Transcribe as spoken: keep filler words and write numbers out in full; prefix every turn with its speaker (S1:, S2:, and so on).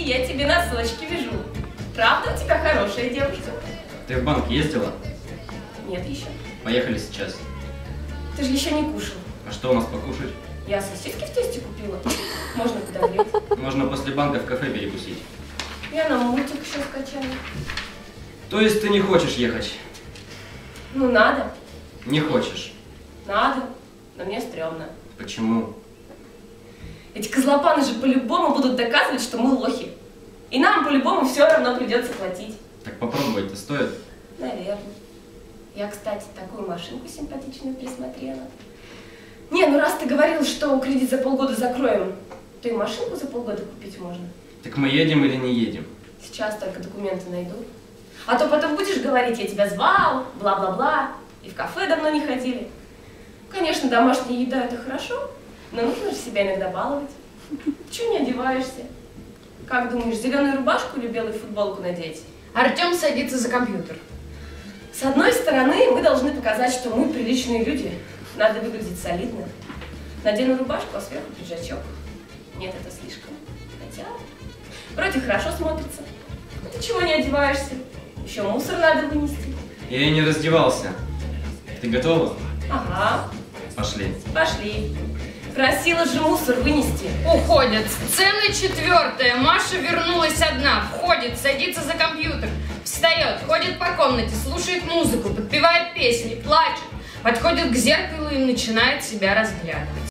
S1: я тебе носочки вяжу. Правда, у тебя хорошая девушка?
S2: Ты в банк ездила?
S1: Нет еще.
S2: Поехали сейчас.
S1: Ты же еще не кушал.
S2: А что у нас покушать?
S1: Я сосиски в тесте купила. Можно подогреть.
S2: Можно после банка в кафе перекусить.
S1: Я на мультик еще скачала.
S2: То есть ты не хочешь ехать?
S1: Ну надо.
S2: Не хочешь.
S1: Надо. Но мне стрёмно.
S2: Почему?
S1: Эти козлопаны же по-любому будут доказывать, что мы лохи. И нам по-любому все равно придется платить.
S2: Так попробовать-то стоит?
S1: Наверное. Я, кстати, такую машинку симпатичную присмотрела. Не, ну раз ты говорил, что кредит за полгода закроем, то и машинку за полгода купить можно.
S2: Так мы едем или не едем?
S1: Сейчас только документы найду. А то потом будешь говорить, я тебя звал, бла-бла-бла, и в кафе давно не ходили. Конечно, домашняя еда – это хорошо, но нужно же себя иногда баловать. Чего не одеваешься? Как думаешь, зеленую рубашку или белую футболку надеть?
S3: Артем садится за компьютер.
S1: С одной стороны, мы должны показать, что мы приличные люди. Надо выглядеть солидно. Надену рубашку, а сверху пиджачок. Нет, это слишком. Хотя, вроде хорошо смотрится. А ты чего не одеваешься? Еще мусор надо вынести.
S2: Я и не раздевался. Ты готова?
S1: Ага.
S2: Пошли.
S1: Пошли. Просила же мусор вынести.
S3: Уходят. Сцена четвертая. Маша вернулась одна. Входит, садится за компьютер. Встает, ходит по комнате, слушает музыку, подпевает песни, плачет. Подходит к зеркалу и начинает себя разглядывать.